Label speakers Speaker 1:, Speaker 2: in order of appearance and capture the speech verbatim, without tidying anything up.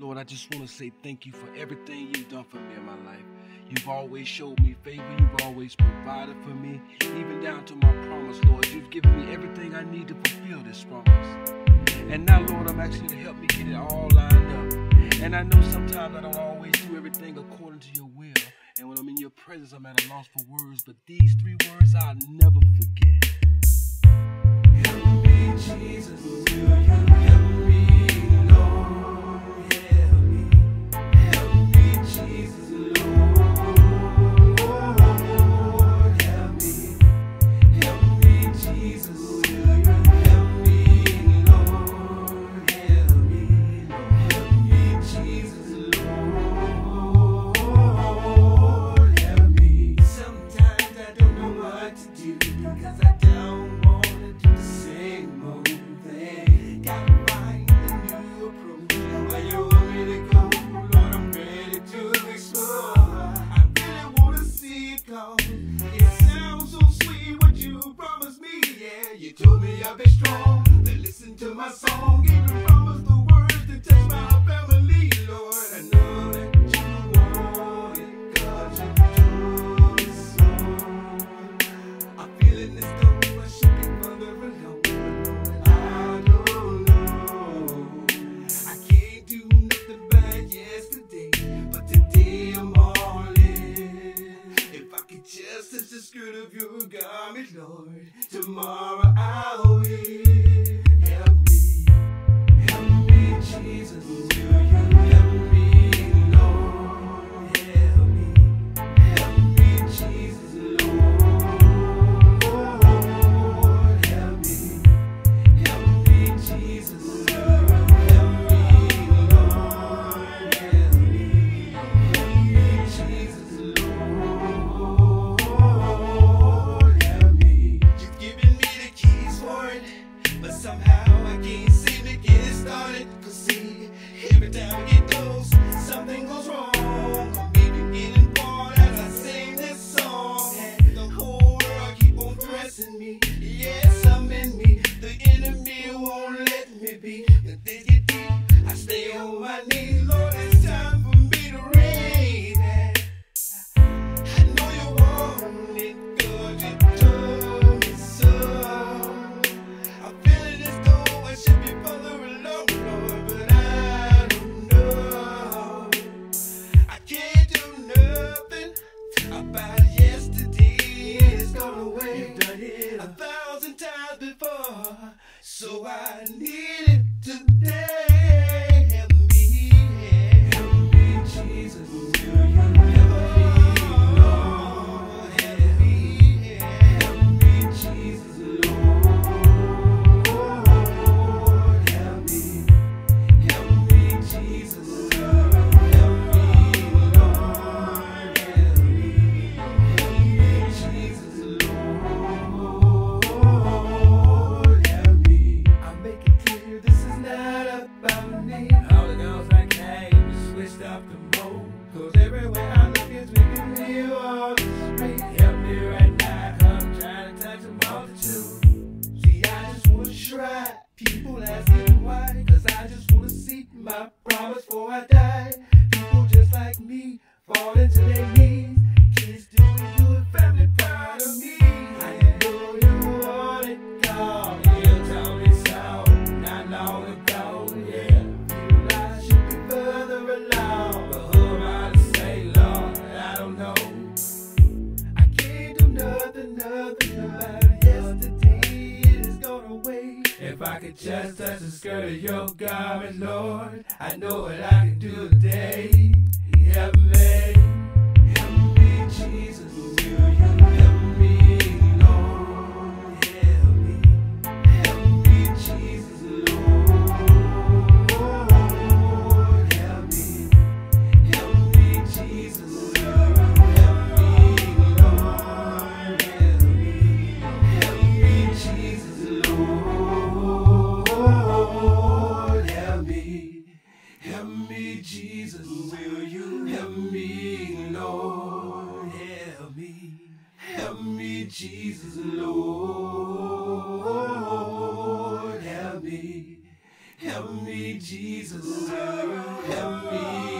Speaker 1: Lord, I just want to say thank you for everything you've done for me in my life. You've always showed me favor. You've always provided for me, even down to my promise, Lord. You've given me everything I need to fulfill this promise. And now, Lord, I'm asking you to help me get it all lined up. And I know sometimes I don't always do everything according to your will. And when I'm in your presence, I'm at a loss for words. But these three words I'll never forget. Help me, Jesus, will you help me, Lord? Help me, help me, Jesus, Lord. Help me, help me, Jesus, will you help me, Lord? Help me, help me, Jesus, Lord. Help me. Sometimes I don't know what to do, because I don't want to do the same old thing. Gotta find a new approach. Where you want me to go, Lord, I'm ready to explore. I really want to see it go. It sounds so sweet what you promised me, yeah. You told me I'll be strong, then listen to my song. Even promised the words to touch my family, Lord. I know that you want it, God, you told me so. I'm feeling this though I should be further along, but I don't know. I can't do nothing bad yesterday, but today I'm all in. If I could just touch the skirt of your garment, Lord, tomorrow I will. Help me, help me, Jesus, will you help me, Lord? Help me, help me, Jesus, Lord. Help me, help me, Jesus, will you help me, Lord? Help me, help me, Jesus, Lord. Help me. You've given me the keys for it, but somehow I can't seem to get it started. Cause see, every time I get close, something goes wrong. I'm even getting bored as I sing this song. And the whole world keep on pressing me. Yes, I'm in me. The enemy won't let me be. But they get deep, I stay on my knees. Lord, it's time for me to read. I know you want it, God, you told me so. I'm feeling as though I should be further along, Lord, but I don't know. I can't do nothing about yesterday. It's gone away. You've done it a thousand times before, so I need it today. Help me, help me, Jesus, will you help me, Lord? Help me, help me, Jesus, Lord. Help me, help me, Jesus, will you help me, Lord? Help me, help me, Jesus, Lord. Help me. I make it clear this is not about me. All the girls like came and switched up the mode. Cause everywhere I look is making me all straight. Help me right now, cause I'm trying to touch a multitude. See, I just wanna try. People asking why, cause I just wanna see my promise before I die. People just like me, falling to their knees. Kids doing good, family proud of me. I know you want it, God. You told me so, not long ago, yeah. Feel I should be further along, but who am I to say, Lord? I don't know. I can't do nothing, nothing about it. Yesterday, it is gone away. If I could just touch the skirt of your garment, Lord, I know what I can do today. Help me, help me, Jesus, will you help me, Lord? Help me, help me, Jesus, Lord. Help me, help me, Jesus, will you help me, Lord? Help me, help me, Jesus, Lord. Help me, help me, Jesus, will you help me, Jesus, will you help me?